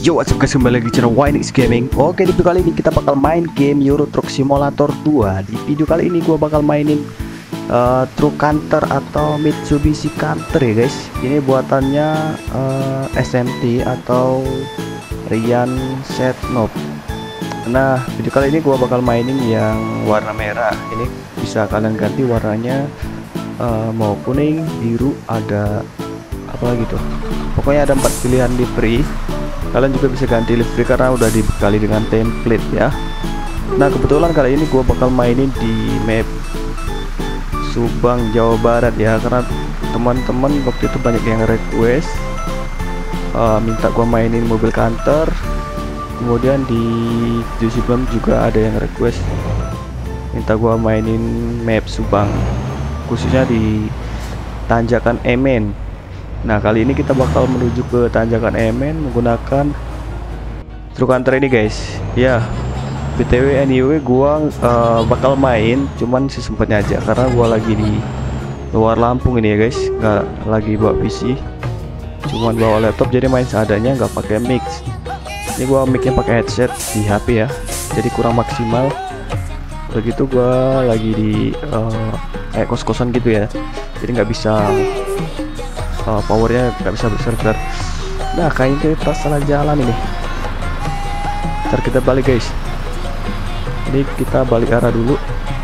Yo, what's up guys, kembali lagi di channel Winix Gaming. Oke, di video kali ini kita bakal main game Euro Truck Simulator 2. Di video kali ini gua bakal mainin Truck Canter atau Mitsubishi Canter ya guys. Ini buatannya SMT atau Ryan Setnov. Nah, video kali ini gua bakal mainin yang warna merah. Ini bisa kalian ganti warnanya, mau kuning, biru, ada apa lagi tuh. Pokoknya ada 4 pilihan livery. Kalian juga bisa ganti livery karena udah dibekali dengan template ya. Nah, kebetulan kali ini gua bakal mainin di map Subang, Jawa Barat ya, karena teman-teman waktu itu banyak yang request minta gua mainin mobil Canter. Kemudian di sebelum juga ada yang request minta gua mainin map Subang, khususnya di Tanjakan Emen. Nah, kali ini kita bakal menuju ke Tanjakan Emen menggunakan Truck Canter ini guys. Ya, BTW anyway gua bakal main cuman sesempatnya aja karena gua lagi di luar Lampung ini ya guys, nggak lagi bawa PC, cuman bawa laptop, jadi main seadanya, nggak pakai mix. Ini gua micnya pakai headset di HP ya, jadi kurang maksimal. Begitu gua lagi di kayak kos-kosan gitu ya, jadi nggak bisa powernya nggak bisa berserver. Nah, kayaknya kita salah jalan ini. Ntar kita balik guys. Ini kita balik arah dulu.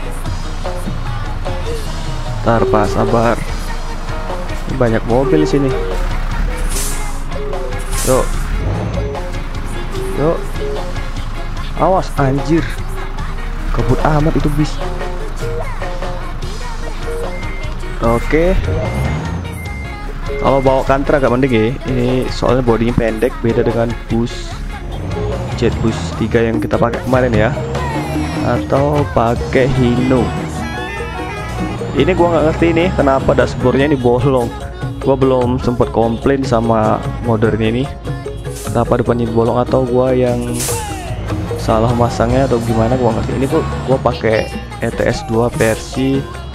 Ntar pak, sabar. Ini banyak mobil di sini. Yuk, yuk. Awas anjir. Kebut amat itu bis. Oke. Kalau bawa Canter agak mending ya, ini soalnya bodinya pendek, beda dengan Jet Bus 3 yang kita pakai kemarin ya, atau pakai Hino. Ini gua nggak ngerti nih kenapa dashboardnya ini bolong. Gua belum sempat komplain sama moddernya ini, kenapa depannya bolong, atau gua yang salah masangnya atau gimana, gua ngerti. Ini gua pakai ETS 2 versi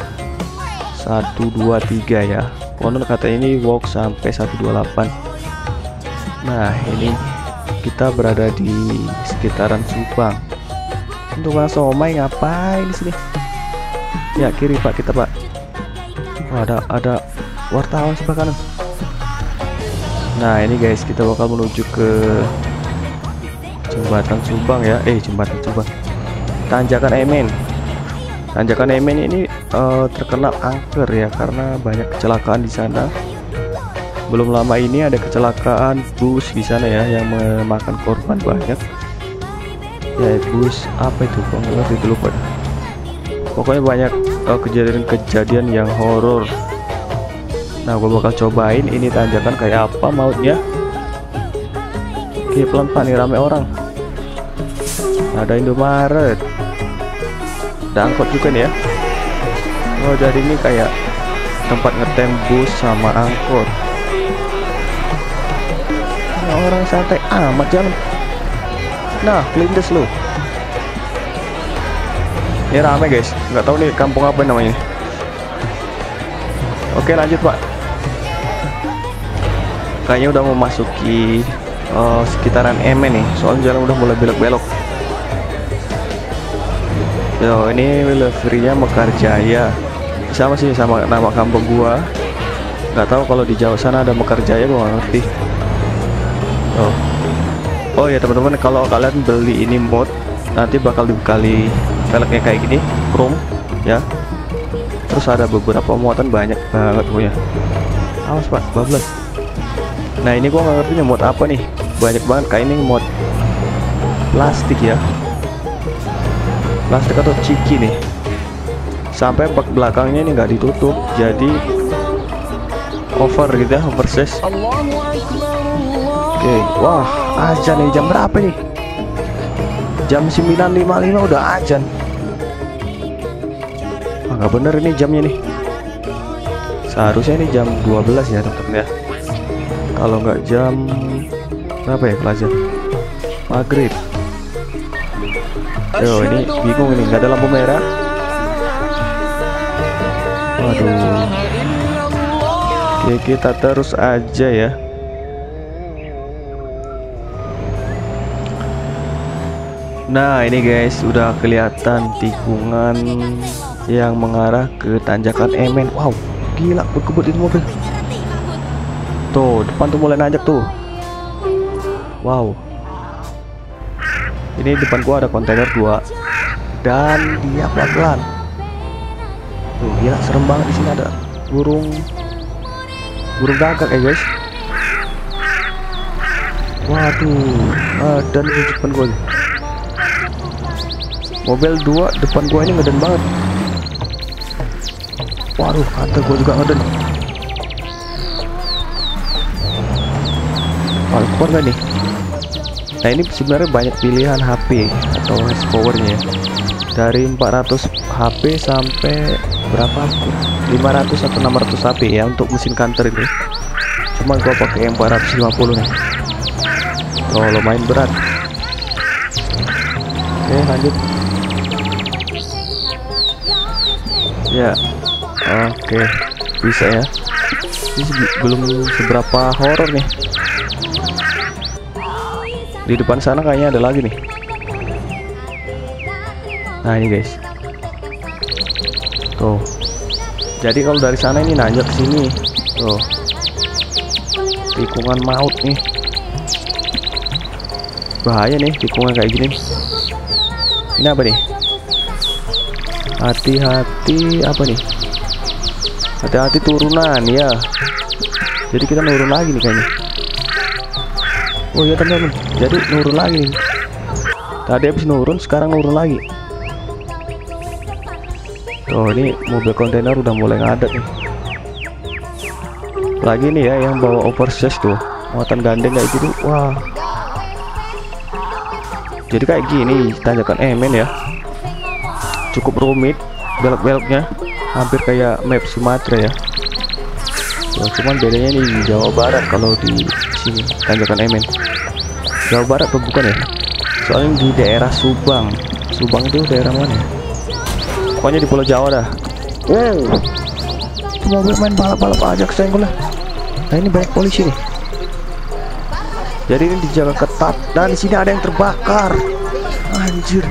123 ya. Konon kata ini work sampai 128. Nah, ini kita berada di sekitaran Subang. Untuk Mas Somai ngapain di sini? Ya, kiri Pak, kita Pak. Oh, ada wartawan sebelah kanan. Nah, ini guys, kita bakal menuju ke Jembatan Subang ya. Jembatan Subang. Tanjakan Emen. Tanjakan Emen ini terkenal angker ya karena banyak kecelakaan di sana. Belum lama ini ada kecelakaan bus di sana ya yang memakan korban banyak. Ya, bus apa itu? Kok nggak ngerti, lupa. Pokoknya banyak kejadian yang horor. Nah, gua bakal cobain ini tanjakan kayak apa mautnya. Oke, pelan-pelan nih, rame orang. Ada Indomaret. Ada angkot juga nih ya. Oh, jadi ini kayak tempat ngetem bus sama angkot. Nah, orang santai amat jalan. Nah, kelindes lu. Ini rame guys, nggak tahu nih kampung apa namanya. Oke, lanjut Pak. Kayaknya udah memasuki sekitaran Emen nih, soalnya jalan udah mulai belok-belok. Yo, ini liverynya Mekarjaya, sama sih sama nama kampung gua. Nggak tahu kalau di Jawa sana ada Mekarjaya, gua nggak ngerti. Oh ya teman-teman, kalau kalian beli ini mod nanti bakal dibekali velgnya kayak gini, chrome ya. Terus ada beberapa muatan, banyak banget pokoknya. Awas Pak, bablas. Nah, ini gua nggak ngerti mod apa nih, banyak banget. Kayak ini mod plastik ya, plastik atau ciki nih, sampai bak belakangnya ini nggak ditutup, jadi over gitu ya, oversize. Oke, wah, azan nih. Jam berapa nih? Jam 9.55 udah azan. Nggak bener ini jamnya nih, seharusnya ini jam 12 ya teman-teman ya. Kalau nggak jam berapa ya pelajar? Maghrib. Yo, ini bingung ini, nggak ada lampu merah. Waduh. Oke, kita terus aja ya. Nah ini guys, udah kelihatan tikungan yang mengarah ke tanjakan MN. Wow, gila berkebut itu mobil. Tuh, depan tuh mulai nanjak tuh. Wow. Ini depan gua ada kontainer 2 dan dia pelan-pelan. Tuh, gila serem banget di sini ada burung gagak ya guys. Waduh, dan di depan gua. Mobil 2 depan gua ini ngeden banget. Waduh, kata gua juga ngeden. Kalau keluar gak nih? Nah ini sebenarnya banyak pilihan HP atau horsepowernya, dari 400 HP sampai berapa? 500 atau 600 HP ya untuk mesin kantor ini. Cuma gua pakai yang 450 nih. Oh, lumayan berat. Oke, lanjut. Ya, oke, bisa ya. Ini belum seberapa horor nih. Di depan sana kayaknya ada lagi nih. Nah ini guys. Tuh. Jadi kalau dari sana ini nanjak ke sini. Tuh. Tikungan maut nih. Bahaya nih tikungan kayak gini. Ini apa nih? Hati-hati apa nih? Hati-hati turunan ya. Jadi kita nurun lagi nih kayaknya. Oh iya teman-teman, jadi nurun lagi nih. Tadi habis nurun, sekarang nurun lagi. Tuh ini mobil kontainer udah mulai ngadat nih. Lagi nih ya yang bawa oversize tuh, muatan gandeng kayak gitu. Wah. Jadi kayak gini tanjakan MN ya. Cukup rumit belok-beloknya, hampir kayak map Sumatera ya. Tuh, cuman bedanya nih di Jawa Barat kalau di sini tanjakan MN. Jawa Barat atau bukan ya? Soalnya di daerah Subang. Subang itu daerah mana? Pokoknya di Pulau Jawa dah. Wow, itu mobil main balap-balap aja kesenggol lah. Nah ini banyak polisi nih. Jadi ini dijaga ketat dan di sini ada yang terbakar. Anjir.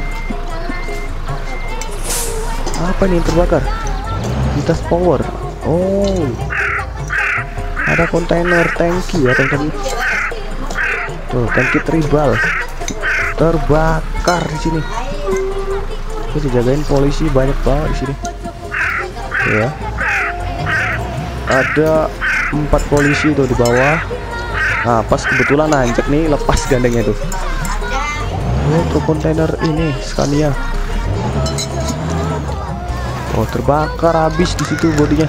Apa nih yang terbakar? Vitas Power. Oh. Ada kontainer tangki ya teman-teman. Tuh tangki tribal terbakar di sini. Terus dijagain polisi banyak banget di sini. Ya. Ada 4 polisi tuh di bawah. Nah pas kebetulan nanjak nih, lepas gandengnya tuh. Oh truk kontainer ini Scania. Oh terbakar habis di situ bodinya.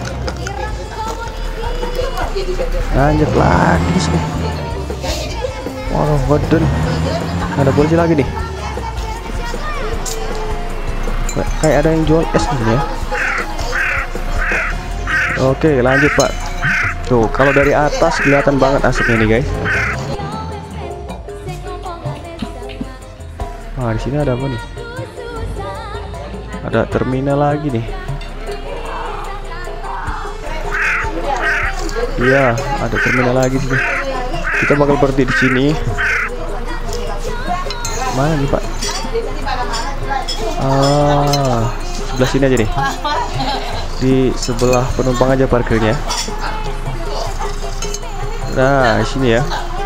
Lanjut lagi di sini. Waduh, waduh. Ada polisi lagi nih. Kayak ada yang jual es nih ya. Oke, lanjut Pak. Tuh, kalau dari atas kelihatan banget asapnya nih guys. Nah, di sini ada apa nih? Ada terminal lagi nih. Iya, ada terminal lagi sih. Kita bakal berhenti di sini. Mana nih Pak? Sebelah sini aja nih. Di sebelah penumpang aja parkirnya. Nah, di sini ya.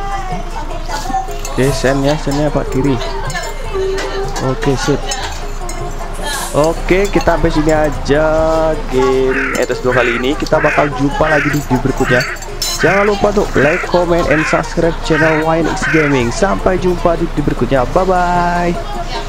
Oke, sennya Pak kiri. Oke, sip. Oke, kita sampai sini aja game Etos 2 kali ini. Kita bakal jumpa lagi di video berikutnya. Jangan lupa untuk like, comment, and subscribe channel YNX Gaming. Sampai jumpa di video berikutnya. Bye bye.